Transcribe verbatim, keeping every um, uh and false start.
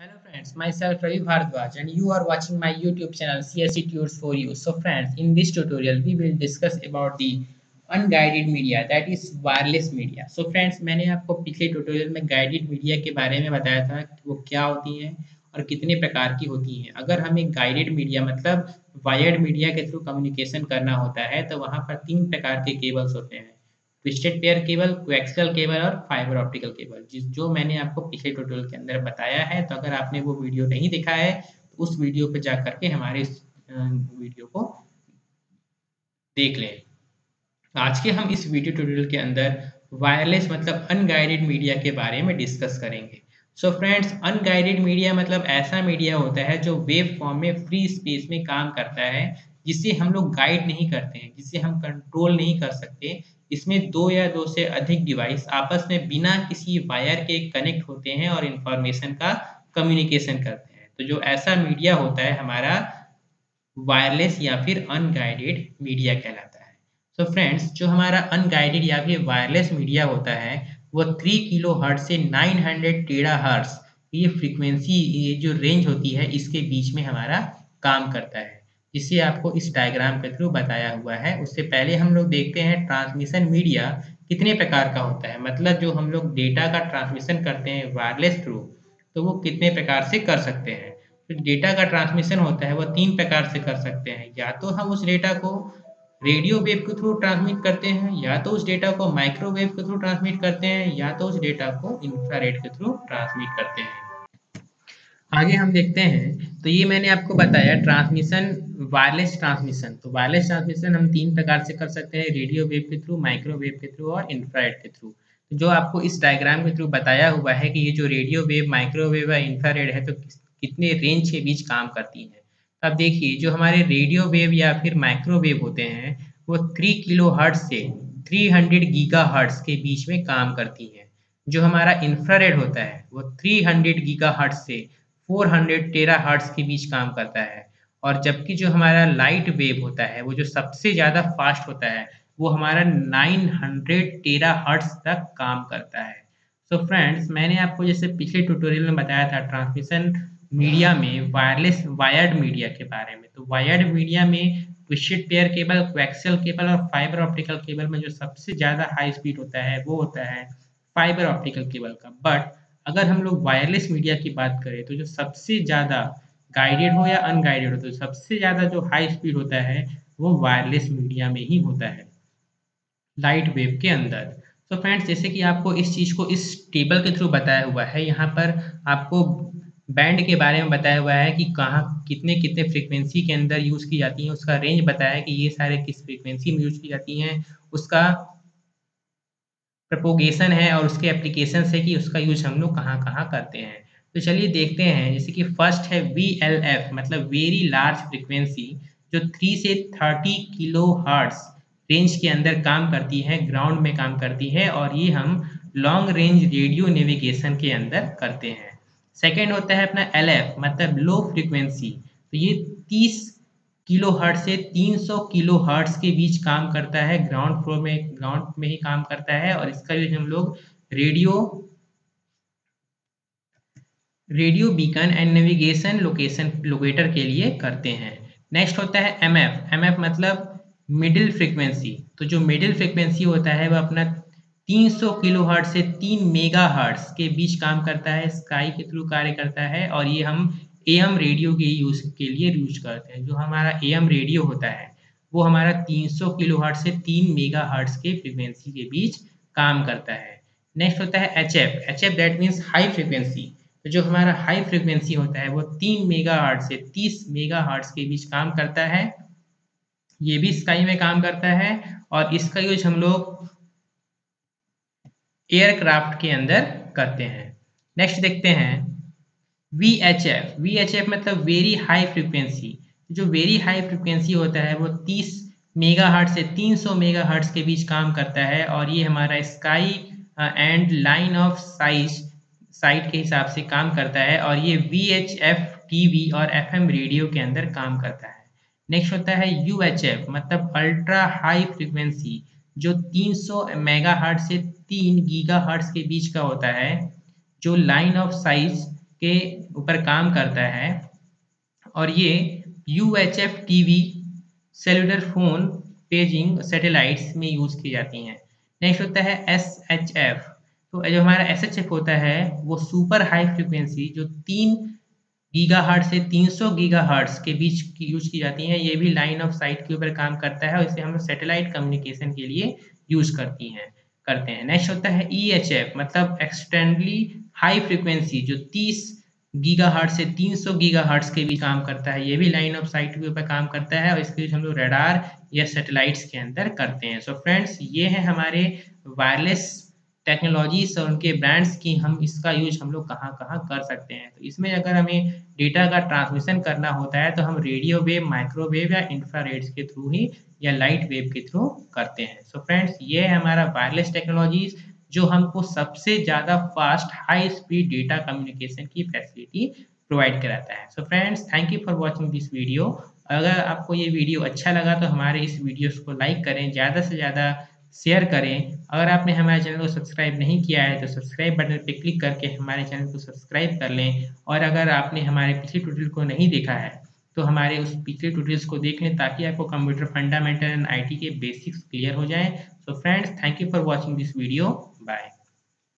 Hello friends, myself Ravi Bhardwaj and you are watching my YouTube channel C S C Tutors for You. So friends, in this tutorial we will discuss about the unguided media, that is wireless media. So friends, मैंने आपको पिछले tutorial में guided media के बारे में बताया था कि वो क्या होती हैं और कितने प्रकार की होती हैं। अगर हमें गाइडेड मीडिया मतलब वायर्ड मीडिया के थ्रू कम्युनिकेशन करना होता है तो वहाँ पर तीन प्रकार के केबल्स होते हैं। Twisted pair cable, coaxial cable और फाइबर ऑप्टिकल केबल, जिस जो मैंने आपको पिछले ट्यूटोरियल के अंदर बताया है। तो अगर आपने वो वीडियो नहीं देखा है तो उस वीडियो पे जा करके हमारे इस वीडियो को देख लें। आज के हम इस वीडियो ट्यूटोरियल के अंदर वायरलेस मतलब अनगाइडेड मीडिया के बारे में डिस्कस करेंगे। सो फ्रेंड्स, अनगाइडेड मीडिया मतलब ऐसा मीडिया होता है जो वेव फॉर्म में फ्री स्पेस में काम करता है, जिसे हम लोग गाइड नहीं करते हैं, जिसे हम कंट्रोल नहीं कर सकते। इसमें दो या दो से अधिक डिवाइस आपस में बिना किसी वायर के कनेक्ट होते हैं और इंफॉर्मेशन का कम्युनिकेशन करते हैं। तो जो ऐसा मीडिया होता है हमारा वायरलेस या फिर अनगाइडेड मीडिया कहलाता है। सो फ्रेंड्स, जो हमारा अनगाइडेड या फिर वायरलेस मीडिया होता है वो थ्री किलो हर्ट्ज से नाइन हंड्रेड टेरा हर्ट्ज ये फ्रीक्वेंसी, ये जो रेंज होती है इसके बीच में हमारा काम करता है, जिसे आपको इस डायग्राम के थ्रू बताया हुआ है। उससे पहले हम लोग देखते हैं ट्रांसमिशन मीडिया कितने प्रकार का होता है, मतलब जो हम लोग डेटा का ट्रांसमिशन करते हैं वायरलेस थ्रू, तो वो कितने प्रकार से कर सकते हैं। तो डेटा का ट्रांसमिशन होता है वो तीन प्रकार से कर सकते हैं। या तो हम उस डेटा को रेडियो वेव के थ्रू ट्रांसमिट करते हैं, या तो उस डेटा को माइक्रोवेव के थ्रू ट्रांसमिट करते हैं, या तो उस डेटा को इंफ्रारेड के थ्रू ट्रांसमिट करते हैं। आगे हम देखते हैं। तो ये मैंने आपको बताया ट्रांसमिशन, वायरलेस ट्रांसमिशन। तो वायरलेस ट्रांसमिशन हम तीन प्रकार से कर सकते हैं, रेडियो वेव के थ्रू, माइक्रोवेव के थ्रू और इंफ्रारेड के थ्रू। तो जो आपको इस डायग्राम के थ्रू बताया हुआ है कि ये जो रेडियो वेव, माइक्रोवेव या इंफ्रारेड है तो कितने रेंज के बीच काम करती है। तो अब देखिए, जो हमारे रेडियो वेव या फिर माइक्रोवेव होते हैं वो थ्री किलो हर्ट्ज से थ्री हंड्रेड गीगा हर्ट्ज के बीच में काम करती हैं। जो हमारा इंफ्रारेड होता है वो थ्री हंड्रेड गीगा हर्ट्ज से फोर हंड्रेड टेरा हर्ट्ज के बीच काम करता है। और जबकि जो हमारा लाइट वेव होता है वो जो सबसे ज़्यादा फास्ट होता है वो हमारा नाइन हंड्रेड टेरा हर्ट्ज तक काम करता है। सो so फ्रेंड्स, मैंने आपको जैसे पिछले ट्यूटोरियल में बताया था ट्रांसमिशन मीडिया में वायरलेस वायर्ड मीडिया के बारे में। तो वायर्ड मीडिया में twisted pair cable, coaxial cable और फाइबर ऑप्टिकल केबल में जो सबसे ज़्यादा हाई स्पीड होता है वो होता है फाइबर ऑप्टिकल केबल का। बट अगर हम लोग वायरलेस मीडिया की बात करें तो जो सबसे ज़्यादा गाइडेड हो या अनगाइडेड हो तो सबसे ज़्यादा जो हाई स्पीड होता है वो वायरलेस मीडिया में ही होता है, लाइट वेव के अंदर। तो फ्रेंड्स, जैसे कि आपको इस चीज़ को इस टेबल के थ्रू बताया हुआ है, यहाँ पर आपको बैंड के बारे में बताया हुआ है कि कहाँ कितने कितने फ्रीक्वेंसी के अंदर यूज़ की जाती हैं, उसका रेंज बताया है कि ये सारे किस फ्रीक्वेंसी में यूज़ की जाती हैं, उसका प्रोपोगेशन है और उसके एप्लीकेशन है कि उसका यूज हम लोग कहाँ कहाँ करते हैं। तो चलिए देखते हैं। जैसे कि फर्स्ट है वी एल एफ मतलब वेरी लार्ज फ्रीक्वेंसी, जो थ्री से थर्टी किलो हर्ट्ज रेंज के अंदर काम करती है, ग्राउंड में काम करती है, और ये हम लॉन्ग रेंज रेडियो नेविगेशन के अंदर करते हैं। सेकेंड होता है अपना एल एफ मतलब लो फ्रीक्वेंसी, तो ये तीस किलो हर्ट्ज से तीन सौ किलो हर्ट्ज के बीच काम करता है, ग्राउंड फ्लोर में ग्राउंड में ही काम करता है, और इसका यूज हम लोग radio radio beacon and navigation location locator के लिए करते हैं। नेक्स्ट होता है एम एफ। एम एफ मतलब मिडिल फ्रीक्वेंसी, तो जो मिडिल फ्रीक्वेंसी होता है वह अपना तीन सौ किलो हर्ट्ज से तीन मेगा हर्ट्ज के बीच काम करता है, स्काई के थ्रू कार्य करता है, और ये हम एएम रेडियो के यूज के लिए यूज करते हैं। जो हमारा एएम रेडियो होता है वो हमारा तीन सौ किलो हर्ट्ज से तीन मेगा हर्ट्ज के फ्रीक्वेंसी के बीच काम करता है। नेक्स्ट होता है H F. H F that means high frequency, तो जो हमारा हाई फ्रीक्वेंसी होता है वो तीन मेगा हर्ट्ज से तीस मेगा हर्ट्ज के बीच काम करता है, ये भी स्काई में काम करता है, और इसका यूज हम लोग एयरक्राफ्ट के अंदर करते हैं। नेक्स्ट देखते हैं V H F. V H F मतलब वेरी हाई फ्रीक्वेंसी, जो वेरी हाई फ्रीक्वेंसी होता है वो तीस मेगा हर्ट्ज से तीन सौ मेगा हर्ट्ज के बीच काम करता है, और ये हमारा sky and line of size sight के हिसाब से काम करता है, और ये वी एच एफ टीवी और एफ एम रेडियो के अंदर काम करता है। नेक्स्ट होता है यू एच एफ मतलब अल्ट्रा हाई फ्रीक्वेंसी, जो तीन सौ मेगा हर्ट्ज से तीन गीगा हर्ट्ज के बीच का होता है, जो लाइन ऑफ साइज के ऊपर काम करता है और ये U H F TV cellular phone paging satellites में यूज़ की जाती हैं। नेक्स्ट होता है एस एच एफ। तो जो हमारा एस एच एफ होता है वो सुपर हाई फ्रिक्वेंसी जो तीन गीगाहर्ट्ज़ से तीन सौ गीगाहर्ट्ज़ के बीच की यूज़ की जाती हैं। ये भी लाइन ऑफ साइट के ऊपर काम करता है और इसे हम सैटेलाइट कम्युनिकेशन के लिए यूज़ करती हैं करते हैं। नेक्स्ट होता है ई एच एफ मतलब एक्सटेंडली हाई फ्रिक्वेंसी जो तीस गीगाहर्ट्ज़ से तीन सौ गीगाहर्ट्ज़ के बीच काम करता है। ये भी लाइन ऑफ साइट के ऊपर काम करता है और इसके यूज़ हम लोग रडार या सैटेलाइट्स के अंदर करते हैं। सो फ्रेंड्स, ये है हमारे वायरलेस टेक्नोलॉजीज़ और उनके ब्रांड्स की हम इसका यूज़ हम लोग कहाँ-कहाँ कर सकते हैं। तो इसमें अगर हमें डेटा का ट्रांसमिशन करना होता है तो हम रेडियो वेव, माइक्रोवेव या इंफ्रारेड्स के थ्रू ही या लाइट वेव के थ्रू करते हैं। सो फ्रेंड्स, ये है हमारा वायरलेस टेक्नोलॉजीज़ जो हमको सबसे ज़्यादा fast high speed data communication की फैसिलिटी प्रोवाइड कराता है। So friends, thank you for watching this video. अगर आपको ये वीडियो अच्छा लगा तो हमारे इस वीडियोस को लाइक करें, ज़्यादा से ज़्यादा शेयर करें। अगर आपने हमारे चैनल को सब्सक्राइब नहीं किया है तो सब्सक्राइब बटन पे क्लिक करके हमारे चैनल को सब्सक्राइब कर लें और अगर आपने हमारे पिछले ट्यूटोरियल को नहीं देखा है तो हमारे उस पिछले ट्यूटोरियल्स को देख लें ताकि आपको computer fundamental and I T के बेसिक्स क्लियर हो जाएं। So friends, thank you for watching this video. Bye.